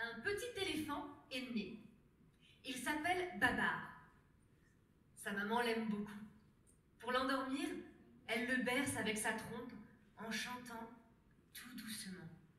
un petit éléphant est né. Il s'appelle Babar. Sa maman l'aime beaucoup. Pour l'endormir, elle le berce avec sa trompe en chantant tout doucement.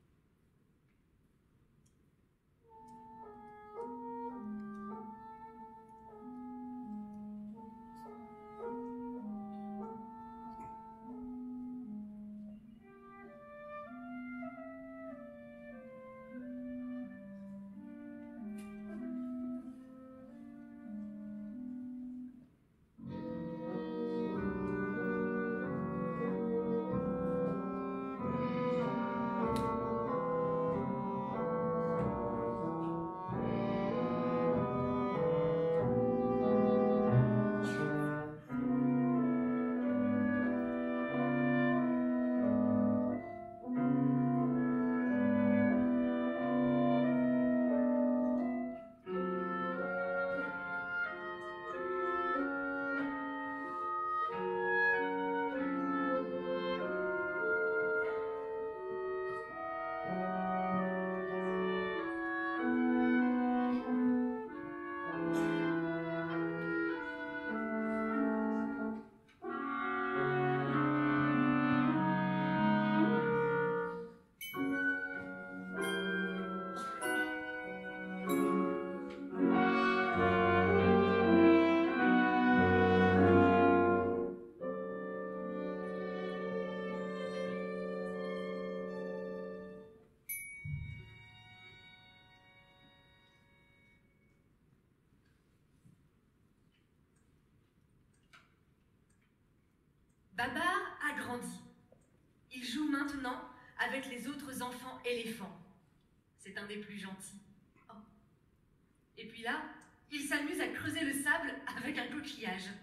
Babar a grandi. Il joue maintenant avec les autres enfants éléphants. C'est un des plus gentils. Oh. Et puis là, il s'amuse à creuser le sable avec un coquillage.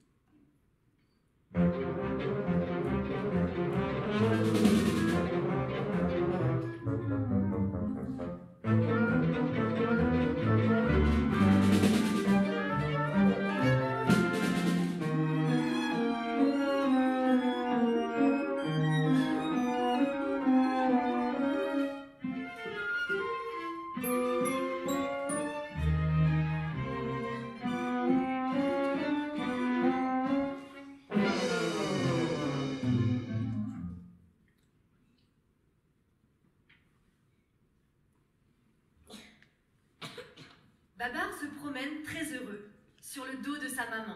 Babar se promène très heureux sur le dos de sa maman.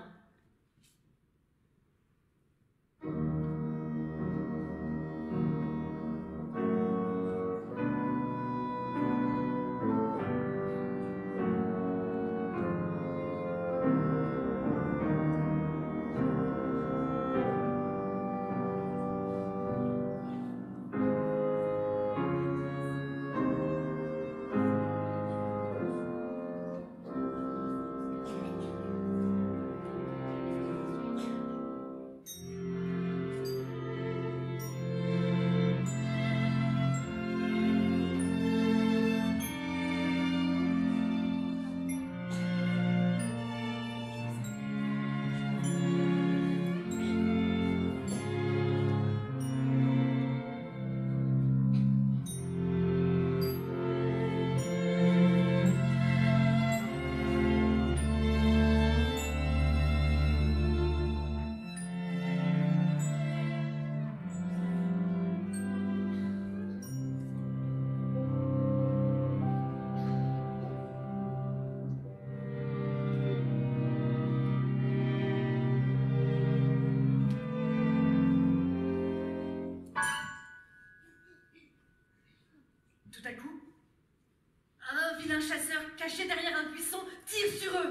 Tout à coup, un vilain chasseur caché derrière un buisson tire sur eux.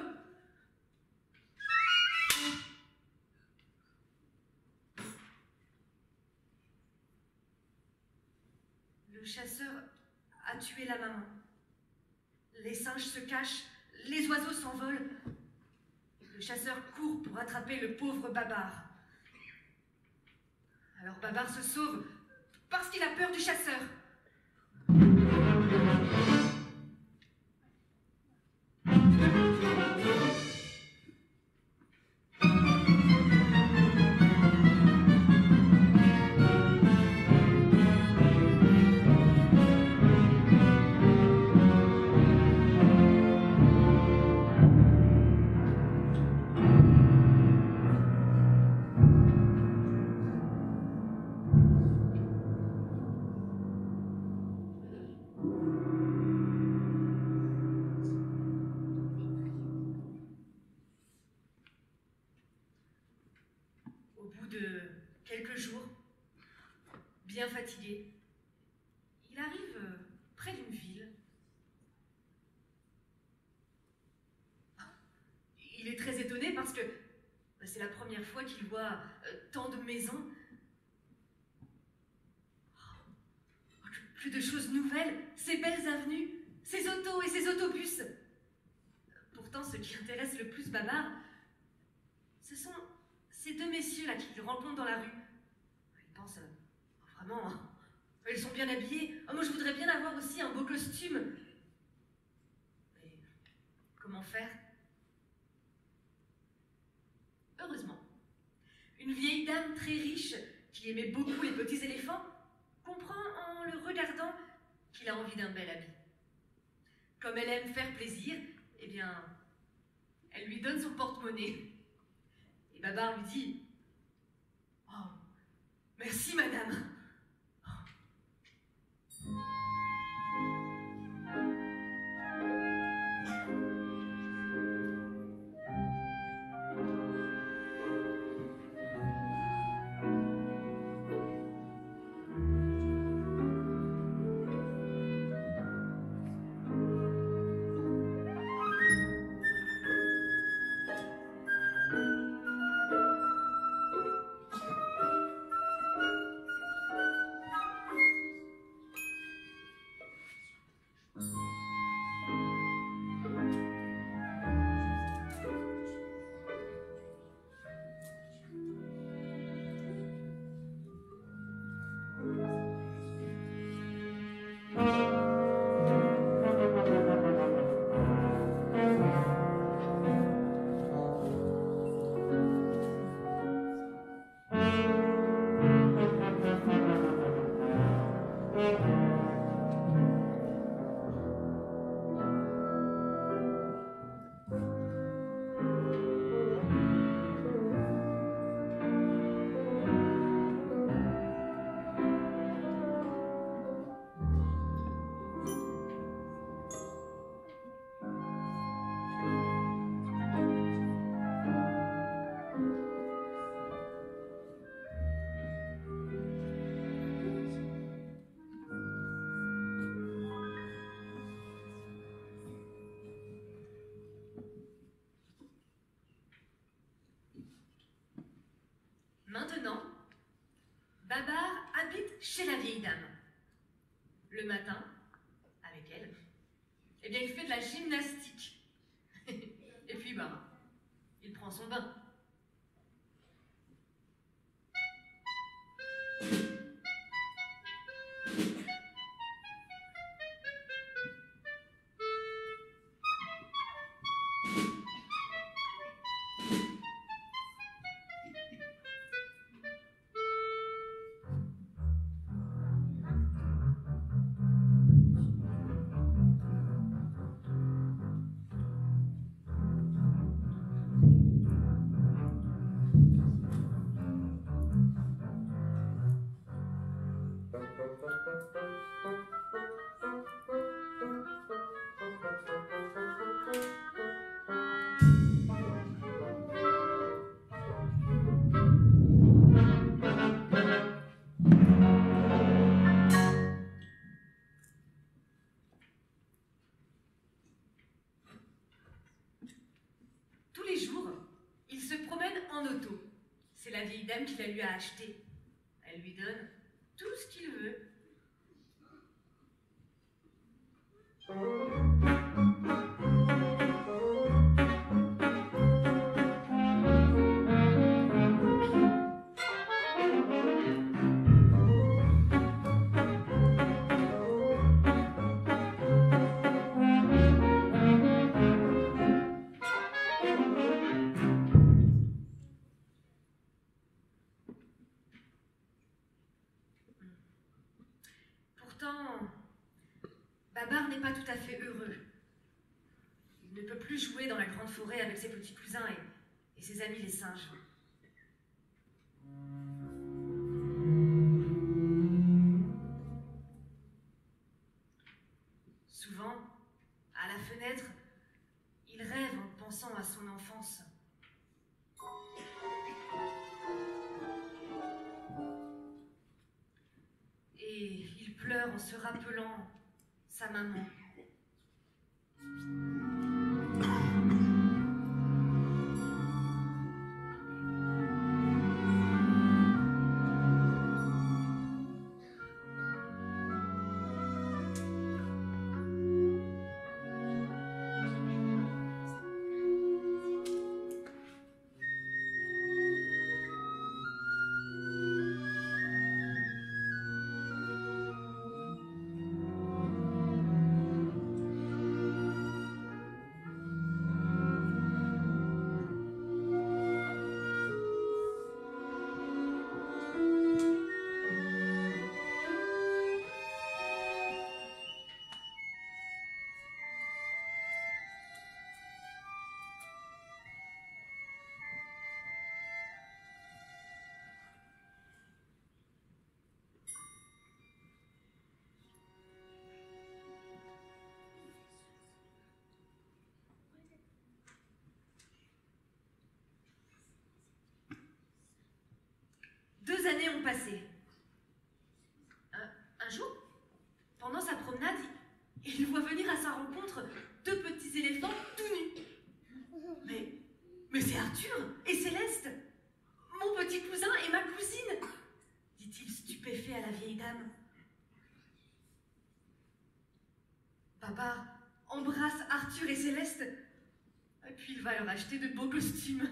Le chasseur a tué la maman. Les singes se cachent, les oiseaux s'envolent. Le chasseur court pour attraper le pauvre Babar. Alors Babar se sauve parce qu'il a peur du chasseur. fatigué. Il arrive près d'une ville. Il est très étonné parce que c'est la première fois qu'il voit tant de maisons. Que de choses nouvelles, ces belles avenues, ces autos et ces autobus. Pourtant, ce qui intéresse le plus Babar, ce sont ces deux messieurs-là qu'il rencontre dans la rue. Il pense, vraiment, ils sont bien habillés. Oh, moi, je voudrais bien avoir aussi un beau costume. Mais comment faire? Heureusement, une vieille dame très riche, qui aimait beaucoup les petits éléphants, comprend en le regardant qu'il a envie d'un bel habit. Comme elle aime faire plaisir, eh bien, elle lui donne son porte-monnaie. Et Babar lui dit « Oh, merci madame !» Maintenant, Babar habite chez la vieille dame. Le matin, avec elle, eh bien, il fait de la gymnastique. Et puis, il prend son bain. Tous les jours, il se promène en auto. C'est la vieille dame qui la lui a acheté. Elle lui donne tout ce qu'il veut. Pourtant, Babar n'est pas tout à fait heureux. Il ne peut plus jouer dans la grande forêt avec ses petits cousins et ses amis les singes. Souvent, à la fenêtre, il rêve en pensant à son enfance. Et pleurs en se rappelant sa maman. Deux années ont passé. Un jour, pendant sa promenade, il voit venir à sa rencontre deux petits éléphants tout nus. Mais c'est Arthur et Céleste, mon petit cousin et ma cousine, dit-il stupéfait à la vieille dame. Papa embrasse Arthur et Céleste, et puis il va leur acheter de beaux costumes.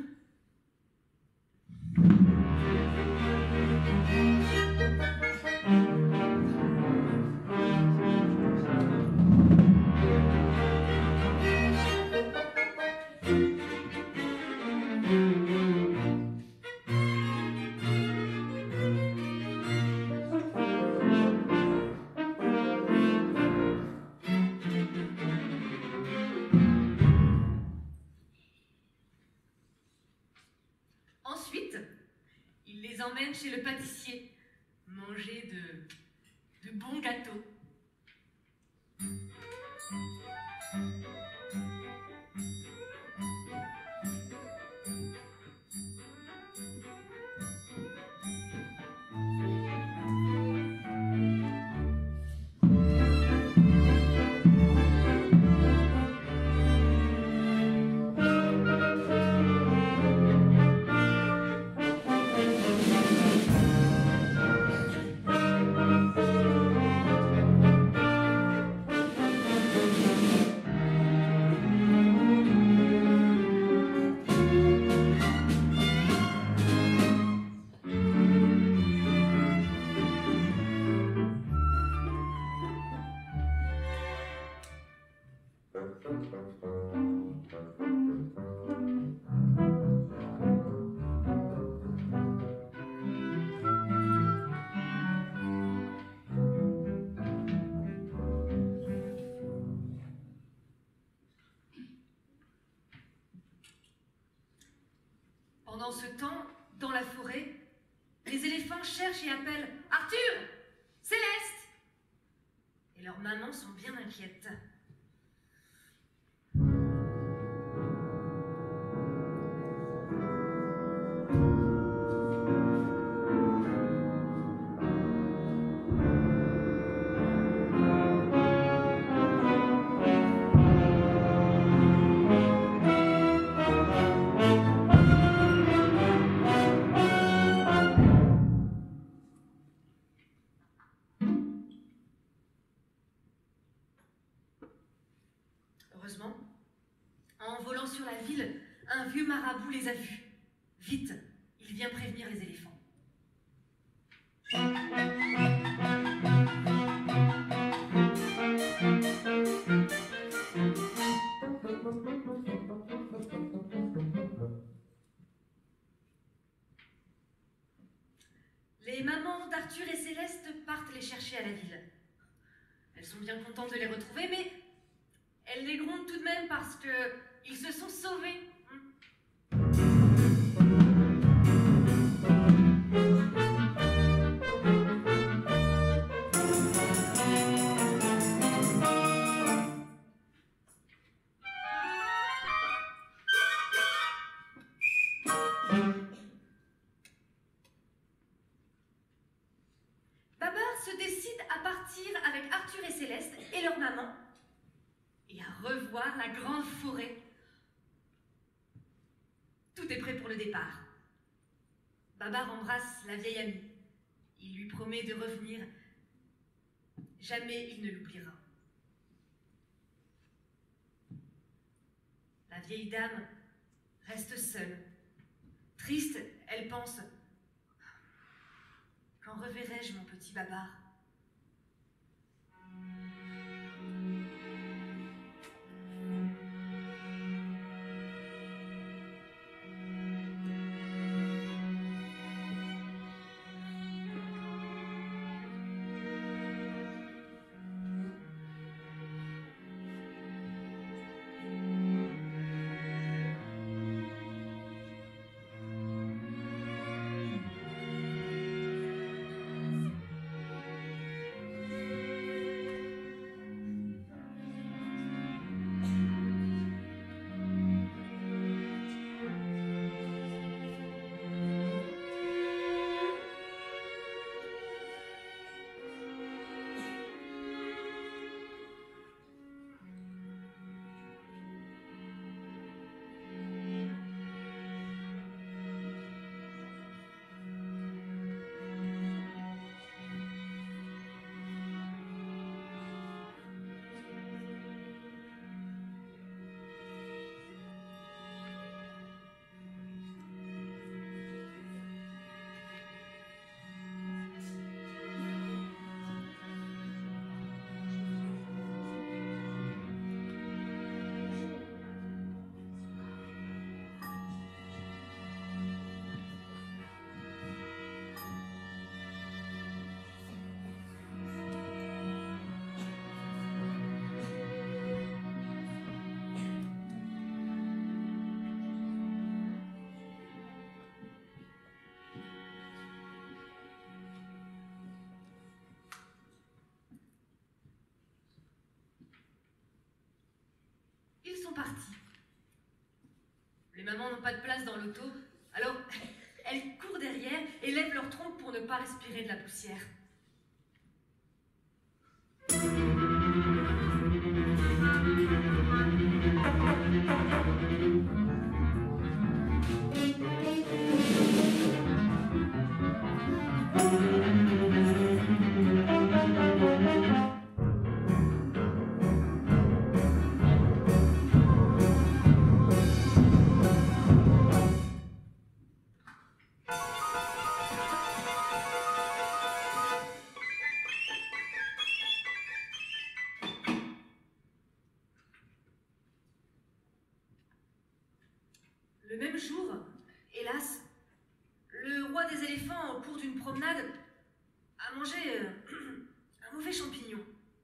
Ensuite, il les emmène chez le pâtissier, manger de bons gâteaux. Pendant ce temps, dans la forêt, les éléphants cherchent et appellent « Arthur! Céleste !» Et leurs mamans sont bien inquiètes. Heureusement, en volant sur la ville, un vieux marabout les a vus. Vite, il vient prévenir les éléphants. Les mamans d'Arthur et Céleste partent les chercher à la ville. Elles sont bien contentes de les retrouver, mais elles les grondent tout de même parce qu'ils se sont sauvés. Babar se décide à partir et à revoir la grande forêt. Tout est prêt pour le départ. Babar embrasse la vieille amie. Il lui promet de revenir. Jamais il ne l'oubliera. La vieille dame reste seule. Triste, elle pense: quand reverrai-je mon petit Babar? Ils sont partis. Les mamans n'ont pas de place dans l'auto, alors elles courent derrière et lèvent leur tronc pour ne pas respirer de la poussière. Le même jour, hélas, le roi des éléphants, au cours d'une promenade, a mangé un mauvais champignon.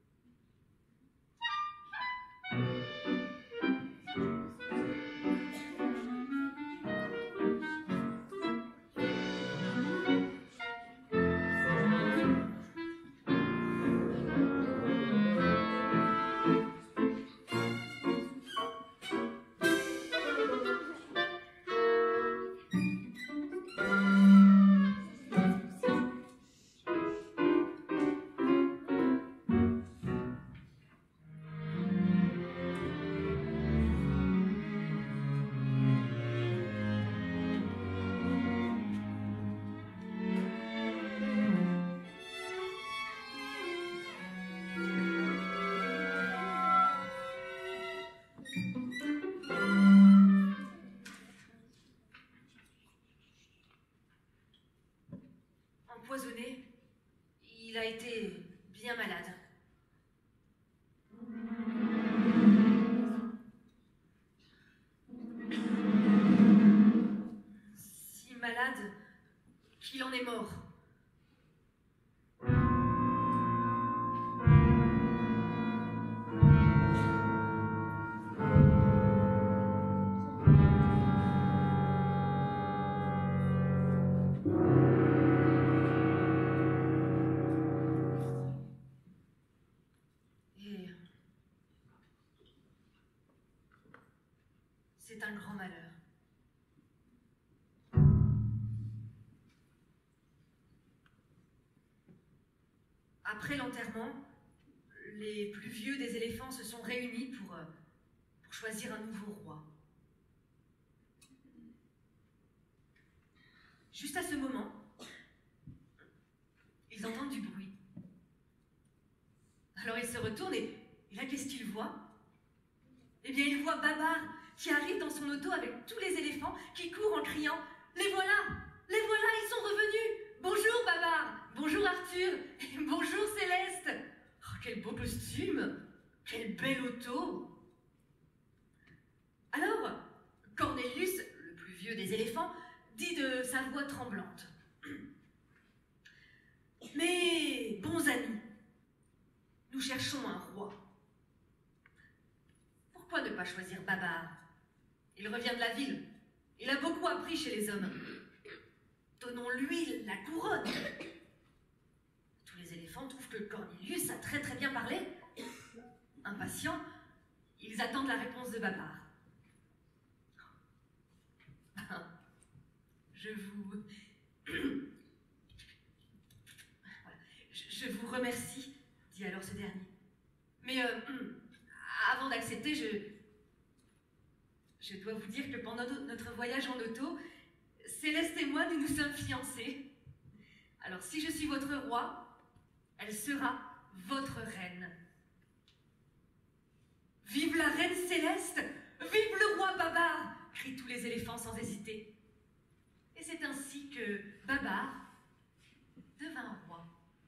Empoisonné, il a été bien malade. Si malade qu'il en est mort. C'est un grand malheur. Après l'enterrement, les plus vieux des éléphants se sont réunis pour choisir un nouveau roi. Juste à ce moment, ils entendent du bruit. Alors ils se retournent et là, qu'est-ce qu'ils voient? Eh bien, ils voient Babar qui arrive dans son auto avec tous les éléphants qui courent en criant « Les voilà! Les voilà, ils sont revenus! Bonjour Babar! Bonjour Arthur! Et bonjour Céleste! Oh, quel beau costume! Quelle belle auto! » Alors, Cornelius, le plus vieux des éléphants, dit de sa voix tremblante « Mes bons amis, nous cherchons un roi. Pourquoi ne pas choisir Babar? Il revient de la ville. Il a beaucoup appris chez les hommes. Donnons-lui la couronne. » Tous les éléphants trouvent que Cornelius a très bien parlé. Impatients, ils attendent la réponse de Babar. Je vous remercie, dit alors ce dernier. Mais avant d'accepter, je dois vous dire que pendant notre voyage en auto, Céleste et moi, nous nous sommes fiancés. Alors si je suis votre roi, elle sera votre reine. Vive la reine Céleste! Vive le roi Babar! Crient tous les éléphants sans hésiter. Et c'est ainsi que Babar devint roi.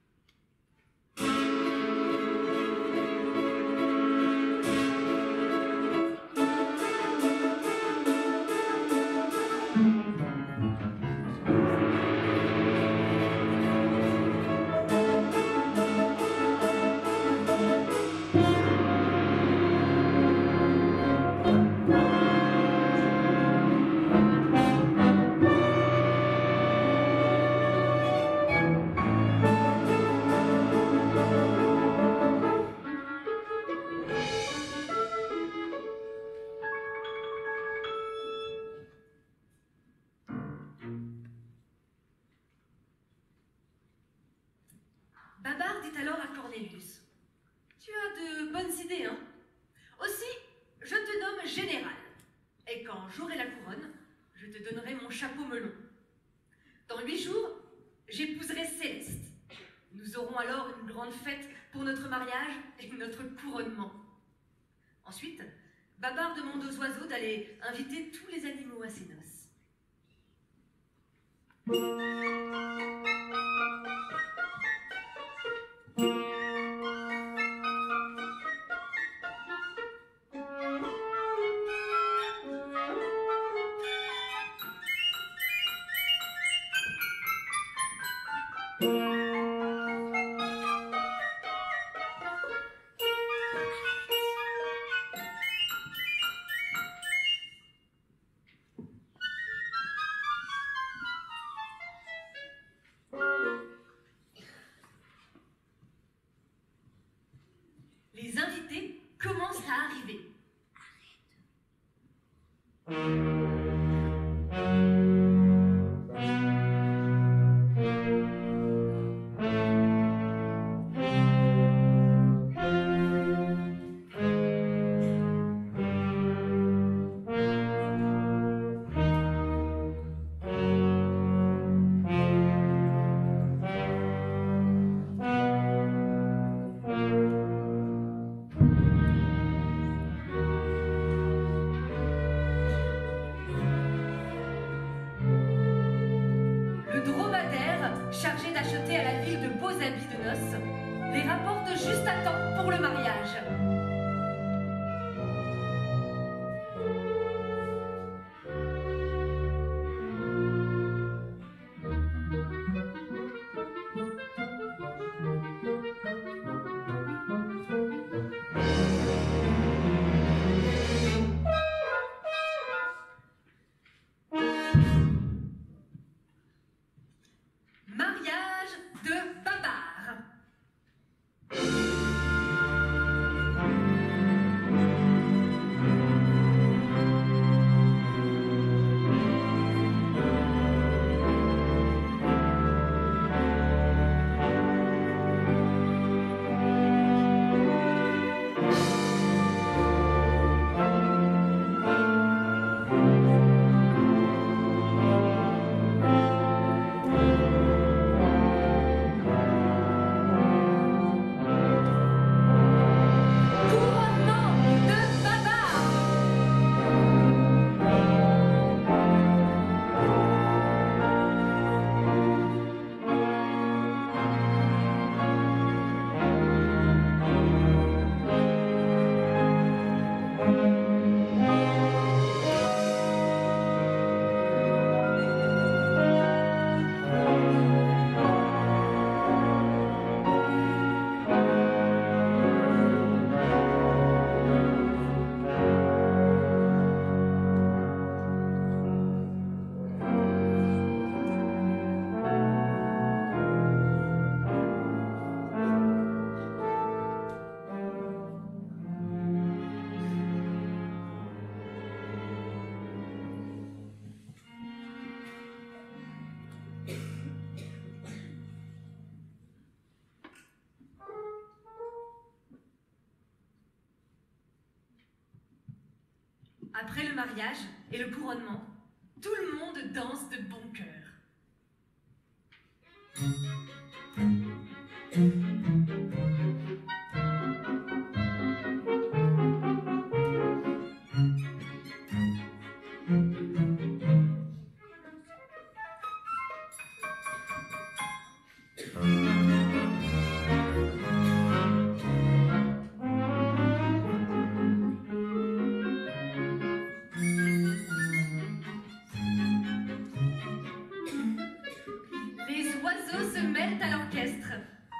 Babar dit alors à Cornelius, « Tu as de bonnes idées, hein? Aussi, je te nomme général, et quand j'aurai la couronne, je te donnerai mon chapeau melon. Dans 8 jours, j'épouserai Céleste. Nous aurons alors une grande fête pour notre mariage et notre couronnement. » Ensuite, Babar demande aux oiseaux d'aller inviter tous les animaux à ses noces. Les invités commencent à arriver. Chargé d'acheter à la ville de beaux habits de noces, les rapporte juste à temps pour le mariage. Mariage de Babar. Après le mariage et le couronnement, tout le monde danse de bon cœur. Les oiseaux se mêlent à l'orchestre.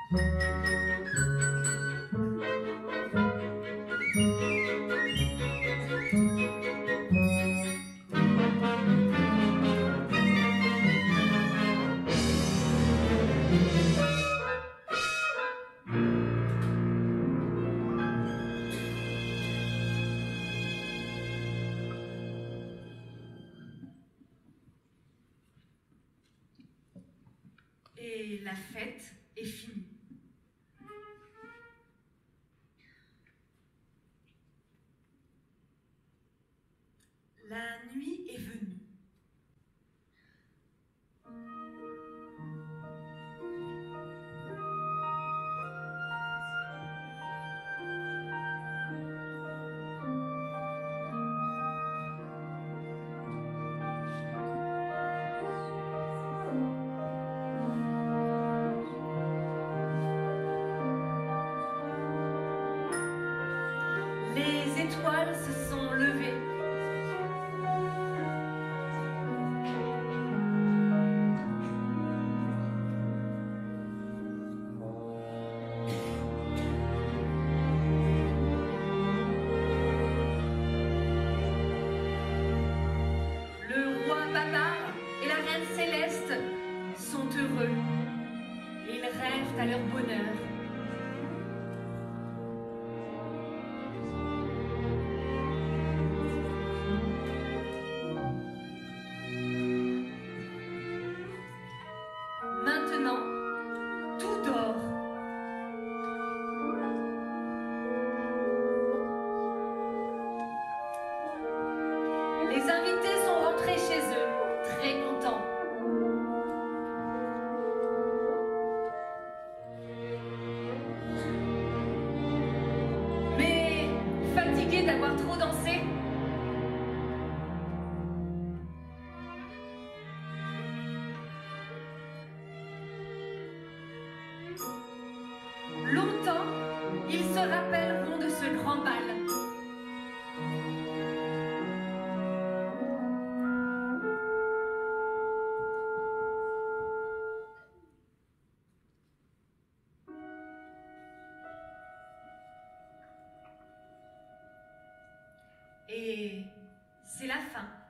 Et la fête est finie. La nuit est venue. Les étoiles se sont levées. Le roi Babar et la reine Céleste sont heureux. Ils rêvent à leur bonheur. Maintenant, tout dort. Les invités sont rentrés chez eux, très contents. Mais fatigués d'avoir trop dansé, longtemps, ils se rappelleront de ce grand bal. Et c'est la fin.